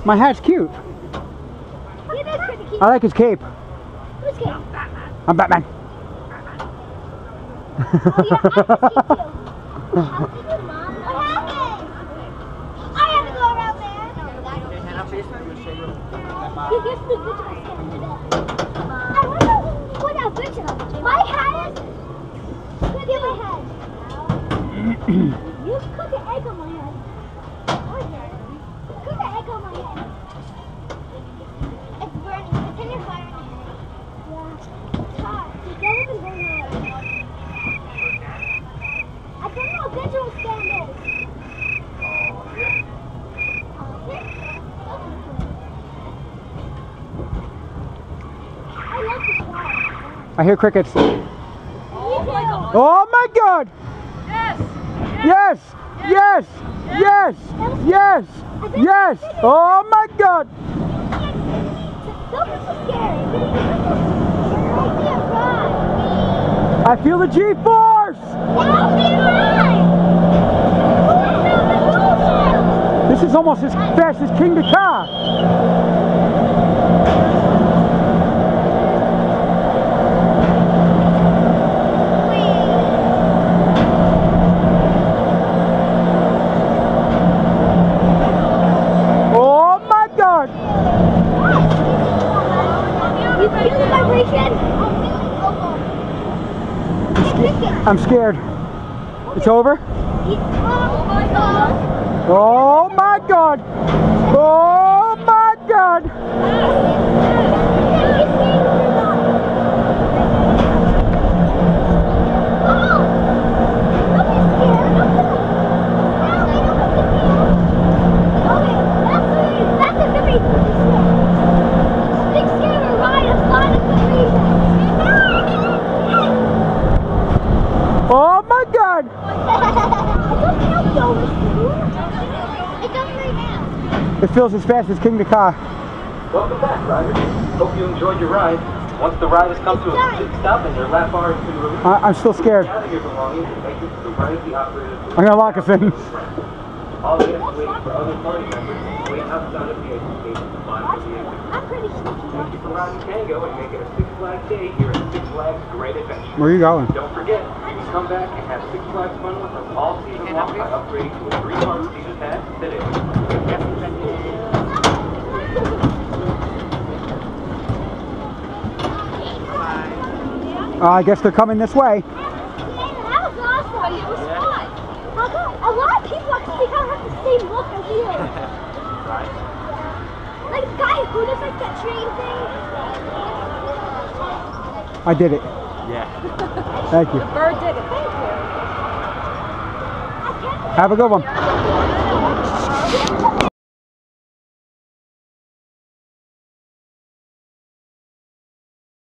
My hat's cute. It is pretty cute. I like his cape. Who's cape? I'm Batman. Oh yeah, I can see you. What happened? I have to go around there. He gives me good I wonder what that picture. My hat is. Look at my head. You cook an egg on my head. Cook an egg on my head. It's burning. It's in your fire in your head. Yeah. It's hot. Don't even burn it. I don't know what visual stand is. I love the fire. I hear crickets. Oh my God! Yes! Yes! Yes! Yes! Yes! Yes! Oh my God! Don't be so scary. I can't run. I feel the G-force! This is almost as fast as King the car. Oh my God! You feel the vibration? I'm scared. It's over? Oh my God! Oh my God! Oh my God! Oh my God! It feels as fast as King the car. Welcome back, riders. Hope you enjoyed your ride. Once the ride has come to a complete stop and your lap bar has been released, I'm still scared. gather your belongings and make it to the right of the operator's door. I'm gonna lock us in. All the guests waiting for other party members wait outside of the exit station to monitor the exit. I'm pretty sneaky. Thank you for riding Tango and make it a Six Flags day here at Six Flags Great Adventure. Where are you going? Don't forget, you can come back and have Six Flags fun with us all season long by upgrading to a 3-part season pass today. I guess they're coming this way. That was awesome. It was fun. How come a lot of people actually kind of have the same look as you? Like the guy who does like that train thing. I did it. Yeah. Thank you. The bird did it. Thank you. Have a good one.